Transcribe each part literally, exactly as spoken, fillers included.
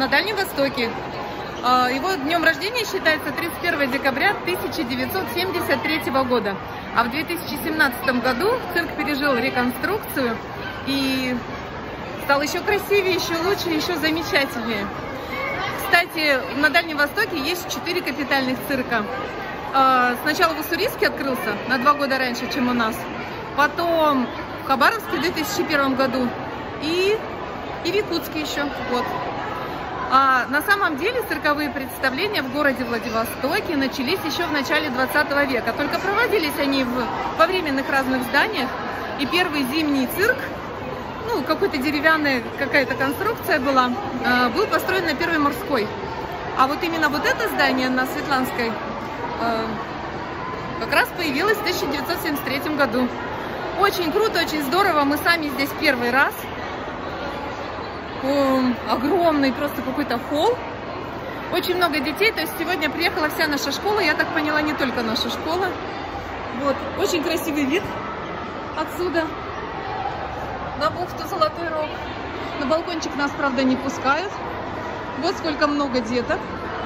на Дальнем Востоке. Его днем рождения считается тридцать первое декабря тысяча девятьсот семьдесят третьего года. А в две тысячи семнадцатом году цирк пережил реконструкцию и стал еще красивее, еще лучше, еще замечательнее. Кстати, на Дальнем Востоке есть четыре капитальных цирка. Сначала в Уссурийске открылся на два года раньше, чем у нас. Потом в Хабаровске в две тысячи первом году. И, и в Якутске еще. Вот. А на самом деле цирковые представления в городе Владивостоке начались еще в начале двадцатого века. Только проводились они в, во временных разных зданиях. И первый зимний цирк, ну, какой-то деревянная какая-то конструкция была, был построен на Первой Морской. А вот именно вот это здание на Светланской как раз появилось в тысяча девятьсот семьдесят третьем году. Очень круто, очень здорово. Мы сами здесь первый раз. Огромный просто какой-то холл. Очень много детей. То есть сегодня приехала вся наша школа. Я так поняла, не только наша школа. Вот. Очень красивый вид отсюда на бухту Золотой Рог. На балкончик нас, правда, не пускают. Вот сколько много деток.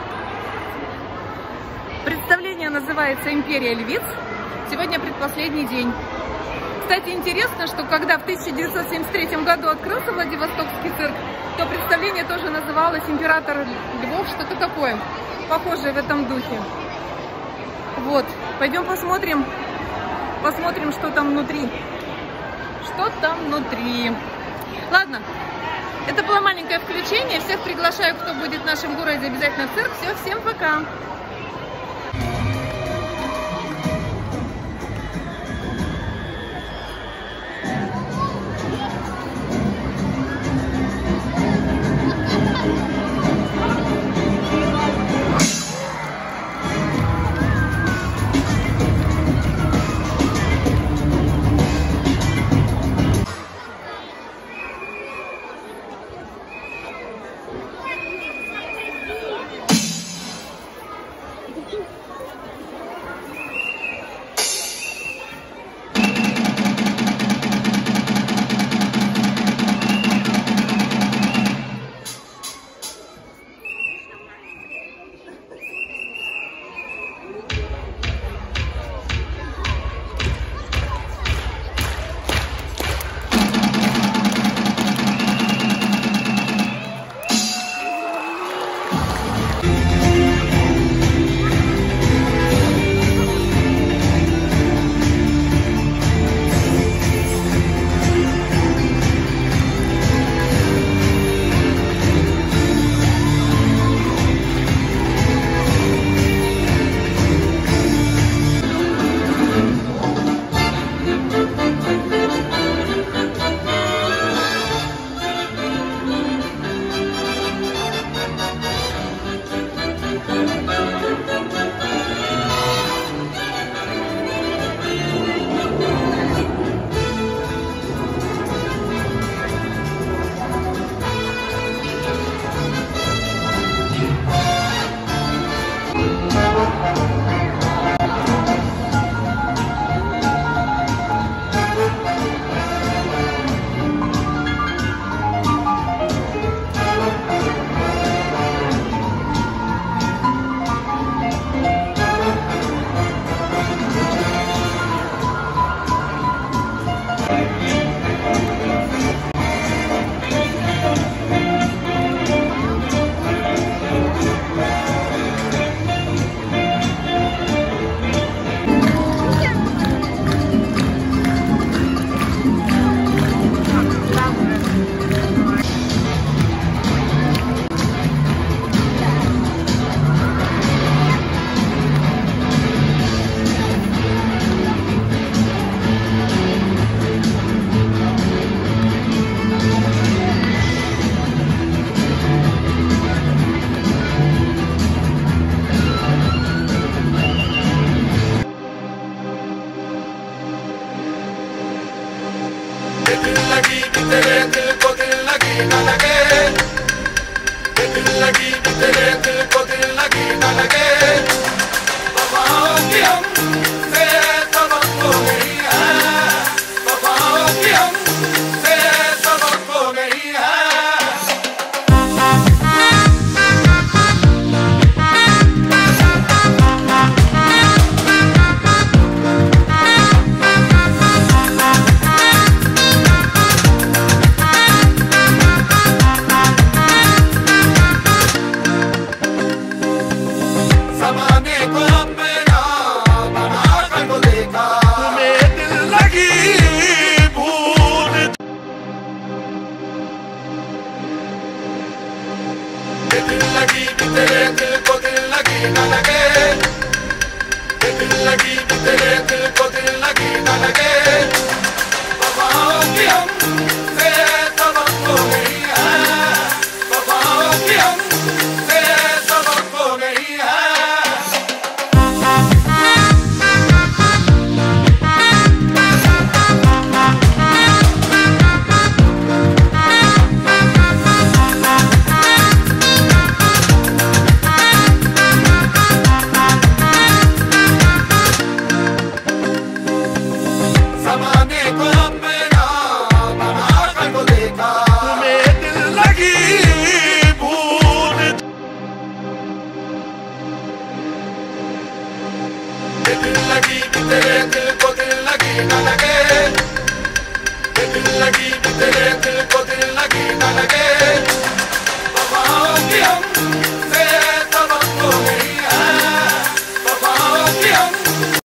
Представление называется «Империя львиц». Сегодня предпоследний день. Кстати, интересно, что когда в тысяча девятьсот семьдесят третьем году открылся Владивостокский цирк, то представление тоже называлось «Император львов», что-то такое, похожее в этом духе. Вот, пойдем посмотрим, посмотрим, что там внутри. Что там внутри. Ладно, это было маленькое включение. Всех приглашаю, кто будет в нашем городе, обязательно в цирк. Все, всем пока! लगी कि तेरे दिल को दिल लगी न लगे, दिल लगी कि तेरे दिल को दिल लगी न लगे। वफाओं की हमसे तवक्को नहीं है, वफाओं की हमसे तवक्को नहीं है। ज़माने को अपना बना कर तो देखा, तुम्हें दिल लगी भूल, दिल लगी कि तेरे दिल को दिल लगी न लगे, दिल लगी कि तेरे दिल को दिल लगी न लगे। वफाओं की हमसे तवक्को नहीं है, वफाओं की हम